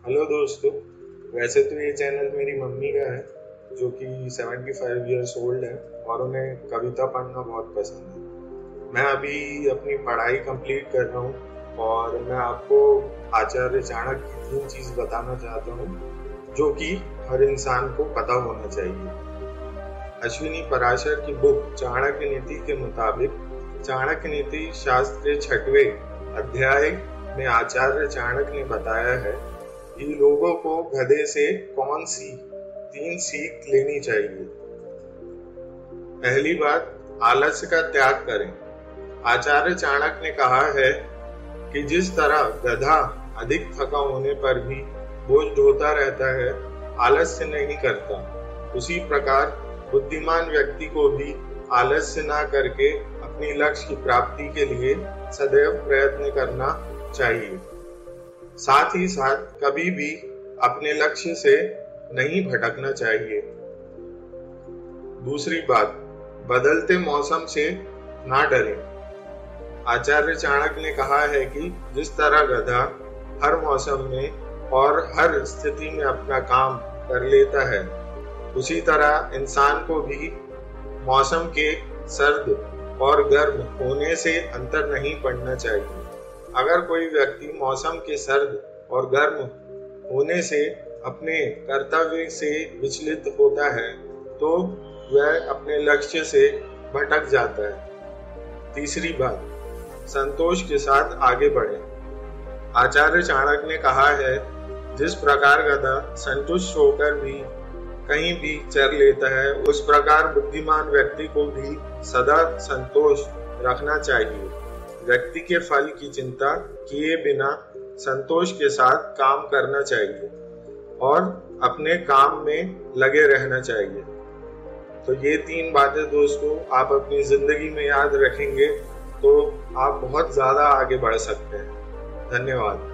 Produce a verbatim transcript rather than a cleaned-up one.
Hello दोस्तों। वैसे तो ये चैनल मेरी मम्मी का है, जो कि पचहत्तर इयर्स ओल्ड है और उन्हें कविता पढ़ना बहुत पसंद है। मैं अभी अपनी पढ़ाई कंप्लीट कर रहा हूँ और मैं आपको आचार्य चाणक्य की तीन चीज़ बताना चाहता हूँ, जो कि हर इंसान को पता होना चाहिए। अश्विनी पराशर की बुक चाणक्य नीति के मुताबिक चाणक्य नीति शास्त्र के छठवें अध्याय में आचार्य चाणक्य ने बताया है कि लोगों को गधे से कौन सी तीन सीख लेनी चाहिए। पहली बात, आलस्य का त्याग करें। आचार्य चाणक्य ने कहा है कि जिस तरह गधा अधिक थका होने पर भी बोझ ढोता रहता है, आलस्य नहीं करता, उसी प्रकार बुद्धिमान व्यक्ति को भी आलस्य ना करके अपनी लक्ष्य की प्राप्ति के लिए सदैव प्रयत्न करना चाहिए। साथ ही साथ कभी भी अपने लक्ष्य से नहीं भटकना चाहिए। दूसरी बात, बदलते मौसम से ना डरें। आचार्य चाणक्य ने कहा है कि जिस तरह गधा हर मौसम में और हर स्थिति में अपना काम कर लेता है, उसी तरह इंसान को भी मौसम के सर्द और गर्म होने से अंतर नहीं पड़ना चाहिए। अगर कोई व्यक्ति मौसम के सर्द और गर्म होने से अपने कर्तव्य से विचलित होता है, तो वह अपने लक्ष्य से भटक जाता है। तीसरी बात, संतोष के साथ आगे बढ़ें। आचार्य चाणक्य ने कहा है, जिस प्रकार गधा संतुष्ट होकर भी कहीं भी चर लेता है, उस प्रकार बुद्धिमान व्यक्ति को भी सदा संतोष रखना चाहिए। व्यक्ति के फल की चिंता किए बिना संतोष के साथ काम करना चाहिए और अपने काम में लगे रहना चाहिए। तो ये तीन बातें दोस्तों आप अपनी जिंदगी में याद रखेंगे तो आप बहुत ज्यादा आगे बढ़ सकते हैं। धन्यवाद।